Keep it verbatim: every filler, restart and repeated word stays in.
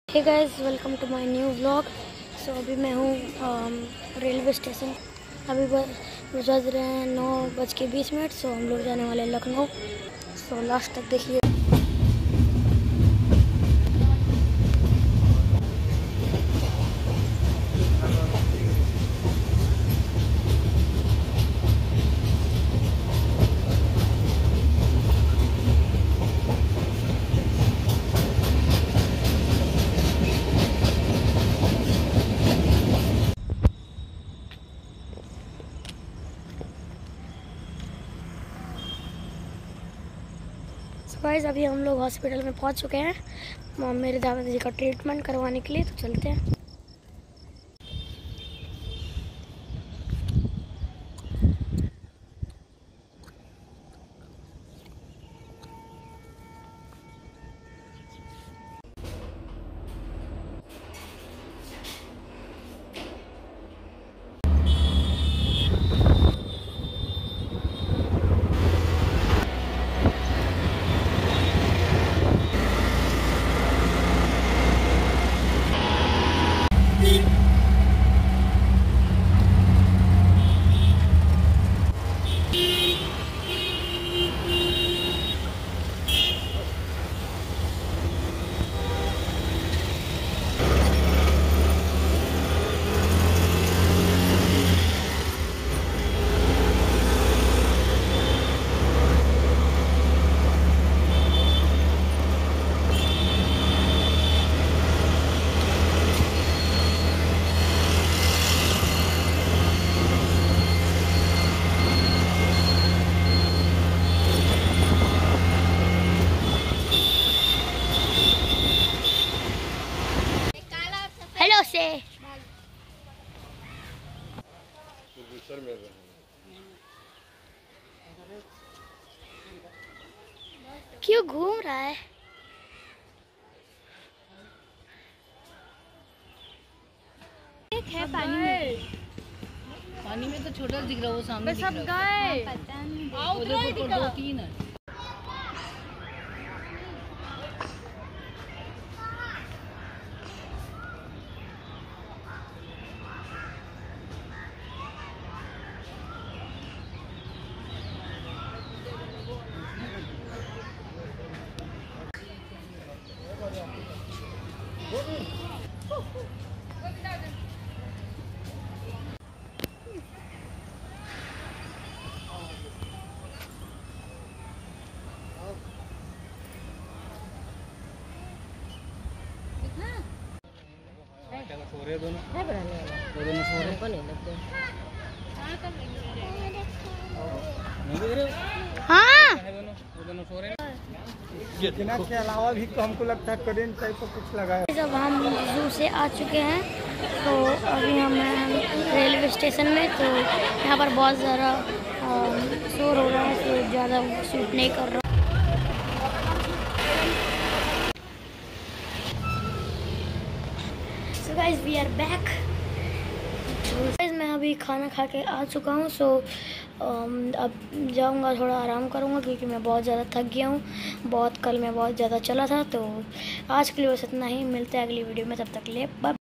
Hey guys, welcome to my new vlog. So अभी मैं हूँ रेलवे स्टेशन। अभी बज रहे हैं नौ बज के बीस मिनट। सो हम लोग जाने वाले हैं लखनऊ। सो लास्ट तक देखिए। गाइस, अभी हम लोग हॉस्पिटल में पहुंच चुके हैं मेरे दादाजी का ट्रीटमेंट करवाने के लिए। तो चलते हैं। हेलो से क्यों घूम रहा है? एक है पानी में। पानी में तो छोटा दिख रहा है, वो सामने दिख सब गए। दो तीन है। सो रहे दोनों वो दोनों सो रहे नहीं लगते। हाँ, दोनों वो दोनों सो रहे हैं। के अलावा भी हमको लगता है करेंट टाइप का कुछ लगा है। जब हम जू से आ चुके हैं तो अभी हम हैं रेलवे स्टेशन में। तो यहाँ पर बहुत ज़्यादा शोर हो रहा है, तो ज़्यादा शूट नहीं कर रहा। So guys, we are back. guys, मैं अभी खाना खा के आ चुका हूँ। सो अब जाऊँगा, थोड़ा आराम करूँगा क्योंकि मैं बहुत ज़्यादा थक गया हूँ। बहुत कल मैं बहुत ज़्यादा चला था। तो आज के लिए बस इतना ही। मिलते हैं अगली वीडियो में, तब तक ले बाय।